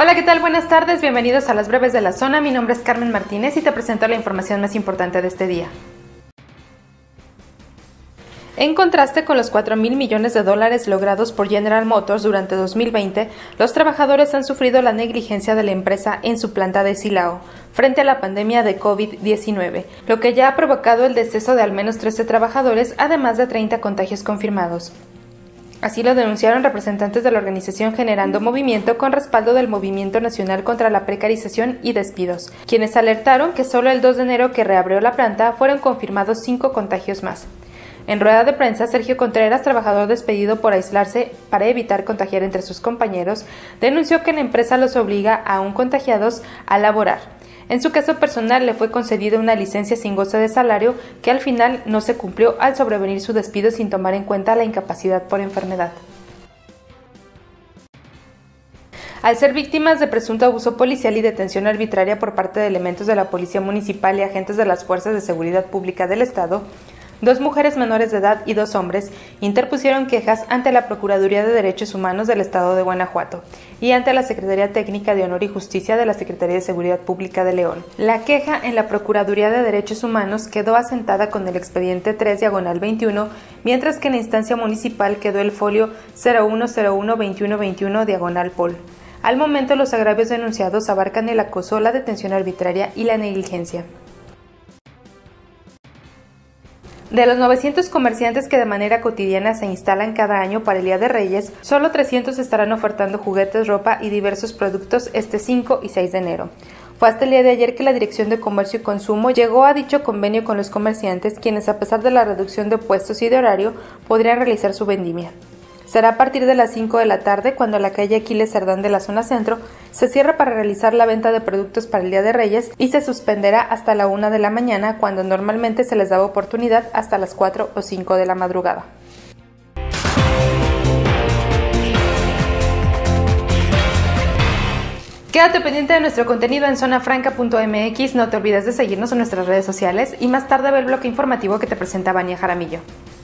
Hola, ¿qué tal? Buenas tardes, bienvenidos a las breves de la zona. Mi nombre es Carmen Martínez y te presento la información más importante de este día. En contraste con los $4,000 millones logrados por General Motors durante 2020, los trabajadores han sufrido la negligencia de la empresa en su planta de Silao, frente a la pandemia de COVID-19, lo que ya ha provocado el deceso de al menos 13 trabajadores, además de 30 contagios confirmados. Así lo denunciaron representantes de la organización Generando Movimiento con respaldo del Movimiento Nacional contra la Precarización y Despidos, quienes alertaron que solo el 2 de enero que reabrió la planta fueron confirmados 5 contagios más. En rueda de prensa, Sergio Contreras, trabajador despedido por aislarse para evitar contagiar entre sus compañeros, denunció que la empresa los obliga a aún contagiados a laborar. En su caso personal le fue concedida una licencia sin goce de salario que al final no se cumplió al sobrevenir su despido sin tomar en cuenta la incapacidad por enfermedad. Al ser víctimas de presunto abuso policial y detención arbitraria por parte de elementos de la Policía Municipal y agentes de las Fuerzas de Seguridad Pública del Estado, 2 mujeres menores de edad y 2 hombres interpusieron quejas ante la Procuraduría de Derechos Humanos del Estado de Guanajuato y ante la Secretaría Técnica de Honor y Justicia de la Secretaría de Seguridad Pública de León. La queja en la Procuraduría de Derechos Humanos quedó asentada con el expediente 3/21, mientras que en la instancia municipal quedó el folio 0101-2121-Pol. Al momento, los agravios denunciados abarcan el acoso, la detención arbitraria y la negligencia. De los 900 comerciantes que de manera cotidiana se instalan cada año para el Día de Reyes, solo 300 estarán ofertando juguetes, ropa y diversos productos este 5 y 6 de enero. Fue hasta el día de ayer que la Dirección de Comercio y Consumo llegó a dicho convenio con los comerciantes, quienes a pesar de la reducción de puestos y de horario, podrían realizar su vendimia. Será a partir de las 5 de la tarde cuando la calle Aquiles Cerdán de la zona centro se cierra para realizar la venta de productos para el Día de Reyes y se suspenderá hasta la 1 de la mañana cuando normalmente se les daba oportunidad hasta las 4 o 5 de la madrugada. Quédate pendiente de nuestro contenido en zonafranca.mx, no te olvides de seguirnos en nuestras redes sociales y más tarde ver el bloque informativo que te presenta Vania Jaramillo.